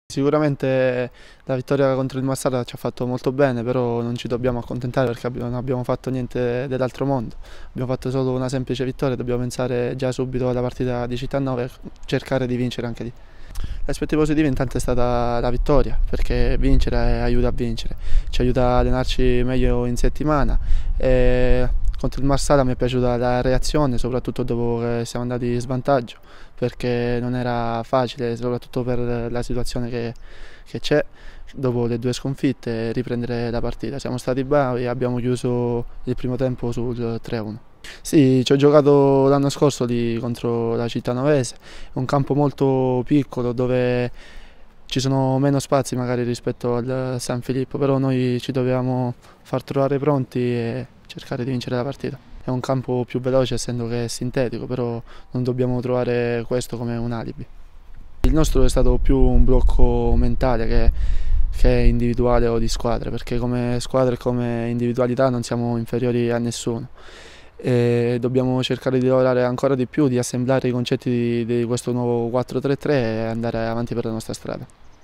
Sicuramente la vittoria contro il Marsala ci ha fatto molto bene, però non ci dobbiamo accontentare perché non abbiamo fatto niente dell'altro mondo. Abbiamo fatto solo una semplice vittoria, dobbiamo pensare già subito alla partita di Cittadella e cercare di vincere anche lì. L'aspetto positivo intanto è stata la vittoria, perché vincere aiuta a vincere, ci aiuta a allenarci meglio in settimana. Contro il Marsala mi è piaciuta la reazione, soprattutto dopo che siamo andati in svantaggio, perché non era facile, soprattutto per la situazione che c'è, dopo le due sconfitte, riprendere la partita. Siamo stati bravi e abbiamo chiuso il primo tempo sul 3-1. Sì, ci ho giocato l'anno scorso lì contro la Cittanovese, è un campo molto piccolo dove ci sono meno spazi magari rispetto al San Filippo, però noi ci dobbiamo far trovare pronti e cercare di vincere la partita. È un campo più veloce essendo che è sintetico, però non dobbiamo trovare questo come un alibi. Il nostro è stato più un blocco mentale che individuale o di squadra, perché come squadra e come individualità non siamo inferiori a nessuno. E dobbiamo cercare di lavorare ancora di più, di assemblare i concetti di questo nuovo 4-3-3 e andare avanti per la nostra strada.